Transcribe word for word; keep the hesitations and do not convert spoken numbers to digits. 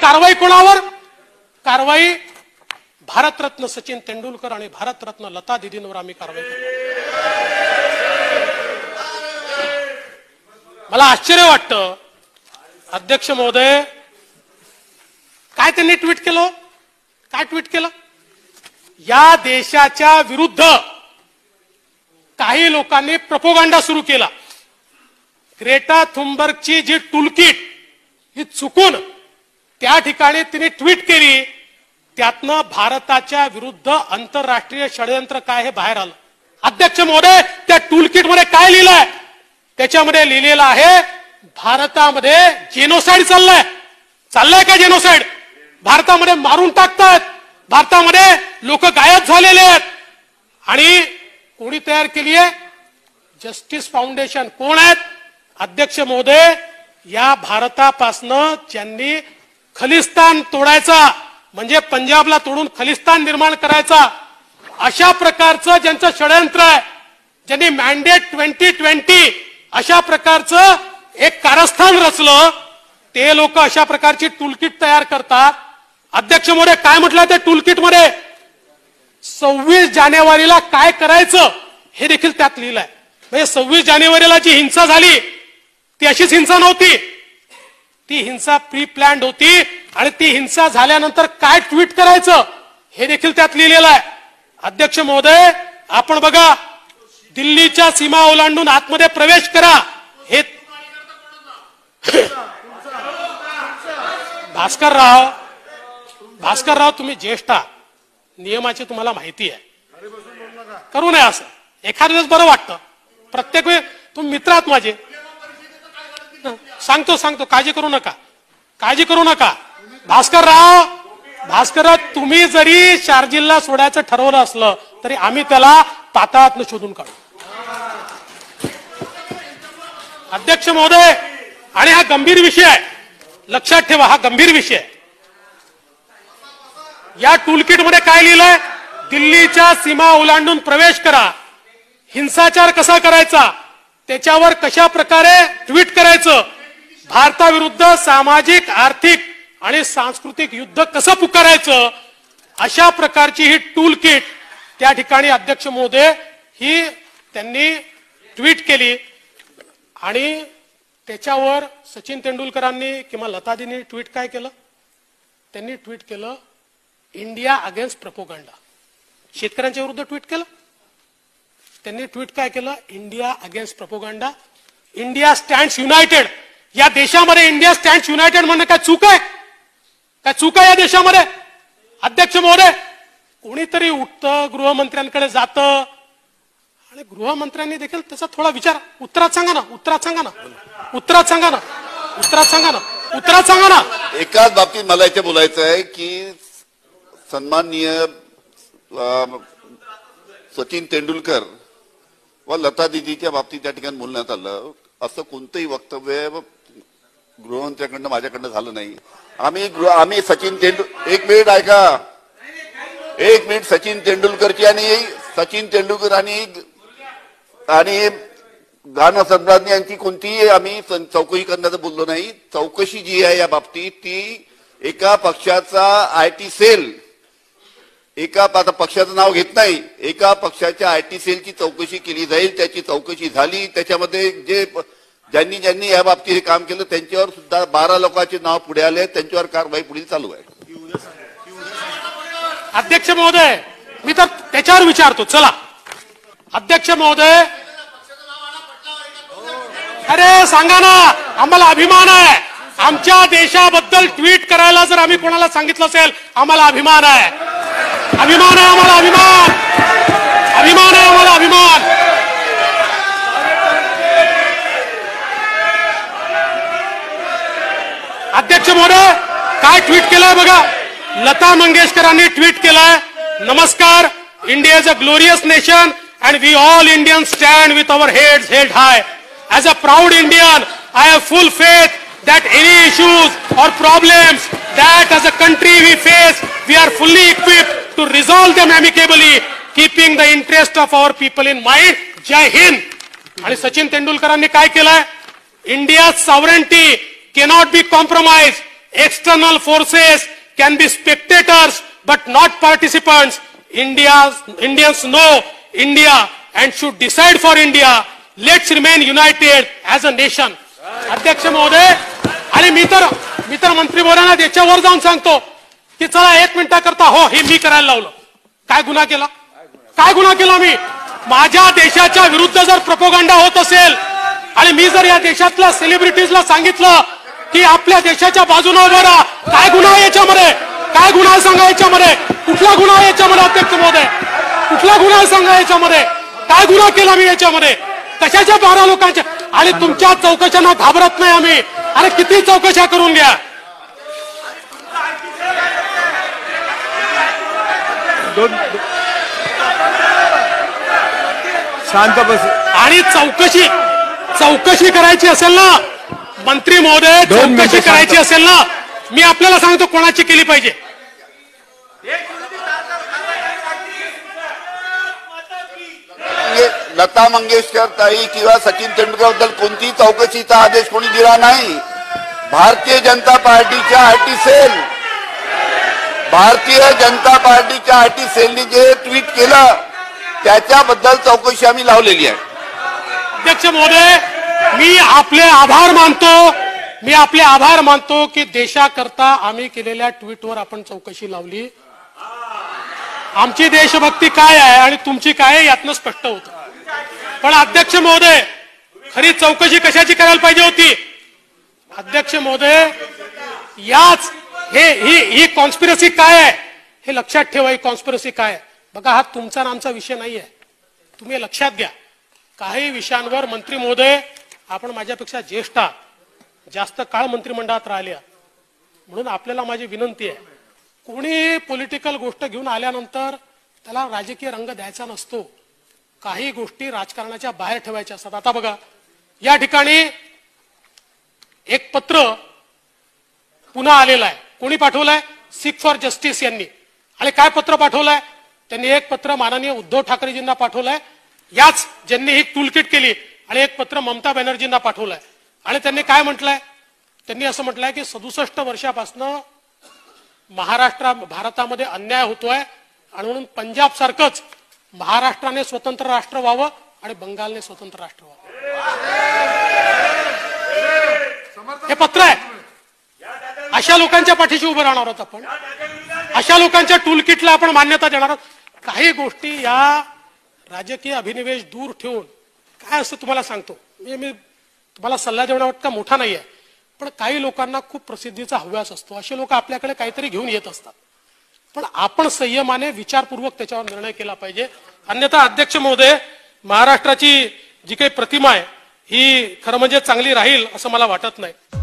कारवाई कोणावर? कारवाई भारतरत्न सचिन तेंडुलकर आणि भारतरत्न लता दीदींवर आम्ही कारवाई करतो। मला आश्चर्य वाटतं अध्यक्ष महोदय, काय त्यांनी ट्विट केलं? काय ट्विट केलं? या देशाच्या विरुद्ध काही लोकांनी प्रोपोगंडा सुरू केला। ग्रेटा थुनबर्गची जी टूलकिट ही चुकून त्या ठिकाणी तिने ट्विट केली, त्यातनं भारताच्या विरुद्ध आंतरराष्ट्रीय षडयंत्र काय हे बाहेर आलं। अध्यक्ष महोदय, त्या टूलकिट मध्ये काय लिहिलंय? त्याच्यामध्ये लिहिलेलं आहे भारतामध्ये जेनोसाइड चाललंय। चाललंय का जेनोसाइड? भारतामध्ये मारून टाकतात, भारतामध्ये लोक गायब झालेले आहेत। आणि कोणी तयार केली आहे? Justice foundation. कोण आहेत? अध्यक्ष महोदय, या भारतापासनं ज्यांनी खलिस्तान तोडायचा म्हणजे पंजाबला तोडून खलिस्तान निर्माण करायचा अशा प्रकारचं ज्यांचं षडयंत्र आहे, ज्यांनी मॅन्डेट ट्वेंटी ट्वेंटी अशा प्रकारचं एक कारस्थान रचलं, ते लोक अशा प्रकारची टूलकिट तयार करतात। अध्यक्ष महोदय, काय म्हटलं त्या टूलकिट मध्ये? सव्वीस जानेवारीला काय करायचं हे देखील त्यात लिहिलंय। म्हणजे सव्वीस जानेवारीला जी हिंसा झाली ती अशीच हिंसा नव्हती, ती हिंसा प्री प्लॅन्ड होती। आणि ती हिंसा झाल्यानंतर काय ट्विट करायचं हे देखील त्यात लिहिलेलं आहे। अध्यक्ष महोदय, आपण बघा, दिल्लीच्या सीमा ओलांडून आतमध्ये प्रवेश करा हे भास्करराव भास्करराव तुम्ही ज्येष्ठ, नियमाची तुम्हाला माहिती आहे, करू नये असं। एखाद वेळेस बरं वाटतं, प्रत्येक वेळी तुम्ही मित्र आहात माझे। सांगतो सांगतो काळजी करू नका, काळजी करू नका। भास्करराव भास्करराव तुम्ही जरी शार्जिलला सोडायचं ठरवलं असलं तरी आम्ही त्याला पाताळातनं शोधून काढू। अध्यक्ष महोदय, आणि हा गंभीर विषय आहे, लक्षात ठेवा, हा गंभीर विषय आहे। या टूलकिट मध्ये काय लिहिलंय? दिल्लीच्या सीमा ओलांडून प्रवेश करा, हिंसाचार कसा करायचा, त्याच्यावर कशा प्रकारे ट्विट करायचं, भारताविरुद्ध सामाजिक, आर्थिक आणि सांस्कृतिक युद्ध कसं पुकारायचं, अशा प्रकारची ही टूलकिट त्या ठिकाणी अध्यक्ष महोदय ही त्यांनी ट्विट केली। आणि त्याच्यावर सचिन तेंडुलकरांनी किंवा लतादींनी ट्विट काय केलं? त्यांनी ट्विट केलं इंडिया अगेन्स्ट प्रोपोगंडा। शेतकऱ्यांच्या विरुद्ध ट्विट केलं त्यांनी। ट्विट काय केलं? India against propaganda, India stands united. या देशामध्ये इंडिया स्टँड्स युनायटेड म्हणणं काय चूक आहे? काय चूक आहे या देशामध्ये? अध्यक्ष महोदय, कोणीतरी उठतं, गृहमंत्र्यांकडे जातं आणि गृहमंत्र्यांनी देखील त्याचा थोडा विचार उत्तरात सांगा ना, उत्तरात सांगा ना, उत्तरात सांगा ना, उत्तरात सांगा ना, उत्तरात सांगा ना। एकाच बाबतीत मला इथे बोलायचं आहे की सन्माननीय सचिन तेंडुलकर व लता दीदीच्या बाबतीत त्या ठिकाणी बोलण्यात आलं, असं कोणतंही वक्तव्य गृहमंत्र्यांकडनं माझ्याकडनं झालं नाही। आम्ही आम्ही सचिन तेंडुलकर, एक मिनिट ऐका, एक मिनिट सचिन तेंडुलकरची आणि सचिन तेंडुलकर आणि आणि गाना सम्राज्ञी यांची कोणतीही आम्ही चौकशी करण्याचं बोललो नाही। चौकशी जी आहे या बाबतीत ती एका पक्षाचा आय टी सेल, एका पक्षाचं नाव घेत नाही, एका पक्षाच्या आय टी सेलची चौकशी केली जाईल। त्याची चौकशी झाली, त्याच्यामध्ये जे ज्यांनी ज्यांनी या बाबतीत हे काम केलं त्यांच्यावर सुद्धा बारा लोकांचे नाव पुढे आले, त्यांच्यावर कारवाई पुढील चालू आहे। अध्यक्ष महोदय, मी तर त्याच्यावर विचारतो, चला अध्यक्ष महोदय, अरे सांगा ना, आम्हाला अभिमान आहे, आमच्या देशाबद्दल ट्विट करायला जर आम्ही कोणाला सांगितलं असेल आम्हाला अभिमान आहे, अभिमान आहे आम्हाला, अभिमान अभिमान आहे आम्हाला, अभिमान। अध्यक्ष महोदय, काय ट्विट केलंय बघा, लता मंगेशकरांनी ट्विट केलंय, नमस्कार, India is a glorious nation and we all Indians stand with our heads held high. As a proud Indian, I have full faith that any issues or problems that as a country we face, we are fully equipped to resolve them amicably, keeping the interest of our people in mind. Jai Hind. आणि सचिन तेंडुलकरांनी काय केलंय? India's sovereignty cannot be compromised. external forces can be spectators but not participants. India, Indians know India and should decide for India. Let's remain united as a nation. अध्यक्ष महोदय, आणि मी तर मी तर मंत्री बोलांना त्याच्यावर जाऊन सांगतो की चला एक मिनिटा करता हो हे मी करायला लावलं. काय गुन्हा केला? काय गुन्हा केला मी? माझ्या देशाच्या विरुद्ध जर प्रोपोगंडा होत असेल आणि मी जर या देशातल्या सेलिब्रिटीजला सांगितलं की आपल्या देशाच्या बाजूने उभं राहा, काय गुन्हा आहे याच्यामध्ये? काय गुन्हा आहे सांगा याच्यामध्ये? कुठला गुन्हा आहे याच्यामध्ये अध्यक्ष महोदय? कुठला गुन्हा आहे सांगा याच्यामध्ये? काय गुन्हा केला मी याच्यामध्ये? कशाच्या बारा लोकांच्या? आणि तुमच्या चौकशांना घाबरत नाही आम्ही. अरे किती चौकशा करून घ्या. शांत बस. आणि चौकशी चौकशी करायची असेल ना मंत्री महोदय, चौकशी करायची असेल ना, मी आपल्याला सांगतो कोणाची केली पाहिजे. लता मंगेशकर ताई किंवा सचिन तेंडुलकर बद्दल कोणतीही चौकशीचा आदेश कोणी दिला नाही. भारतीय जनता पार्टीच्या आरटी सेल भारतीय जनता पार्टीच्या आरटी सेलने जे ट्विट केलं त्याच्याबद्दल चौकशी आम्ही लावलेली आहे. अध्यक्ष महोदय, मी आपले आभार मानतो मी आपले आभार मानतो की देशाकरता आम्ही केलेल्या ट्विटवर आपण चौकशी लावली. आमची देशभक्ती काय आहे आणि तुमची काय आहे यातनं स्पष्ट होतं. पण अध्यक्ष महोदय, खरी चौकशी कशाची करायला पाहिजे होती? अध्यक्ष महोदय, याच हे ही ही कॉन्स्पिरसी काय आहे हे लक्षात ठेवा. ही कॉन्स्पिरसी काय आहे बघा. हा तुमचा आणि आमचा विषय नाही आहे, तुम्ही लक्षात घ्या. काही विषयांवर मंत्री महोदय आपण माझ्यापेक्षा ज्येष्ठ आहात, जास्त काळ मंत्रिमंडळात राहिले म्हणून आपल्याला माझी विनंती आहे, कोणी पॉलिटिकल गोष्ट घेऊन आल्यानंतर त्याला राजकीय रंग द्यायचा नसतो. काही गोष्टी राजकारणाच्या बाहेर ठेवायच्या असतात. आता बघा, या ठिकाणी एक पत्र पुन्हा आलेलं आहे. कोणी पाठवलंय? सिख फॉर जस्टिस यांनी. आणि काय पत्र पाठवलंय त्यांनी? एक पत्र माननीय उद्धव ठाकरेजींना पाठवलंय, याच ज्यांनी ही टूलकिट केली. आणि एक पत्र ममता बॅनर्जींना पाठवलंय. आणि त्यांनी काय म्हटलंय? त्यांनी असं म्हटलंय की सदुसष्ट वर्षापासून महाराष्ट्र भारतामध्ये अन्याय होतोय आणि म्हणून पंजाब सारखंच महाराष्ट्राने स्वतंत्र राष्ट्र व्हावं आणि बंगालने स्वतंत्र राष्ट्र व्हावं. हे पत्र आहे. अशा लोकांच्या पाठीशी उभं राहणार आहोत आपण. अशा लोकांच्या टूलकिटला आपण मान्यता देणार आहोत. काही गोष्टी या राजकीय अभिनिवेश दूर ठेवून काय असतं तुम्हाला सांगतो. मी मी तुम्हाला सल्ला देण्यावर का मोठा नाही आहे, पण काही लोकांना खूप प्रसिद्धीचा हव्यास असतो. असे लोक आपल्याकडे काहीतरी घेऊन येत असतात. पण आपण संयमाने विचारपूर्वक त्याच्यावर निर्णय केला पाहिजे. अन्यथा अध्यक्ष महोदय, महाराष्ट्राची जी काही प्रतिमा आहे ही खरं म्हणजे चांगली राहील असं मला वाटत नाही.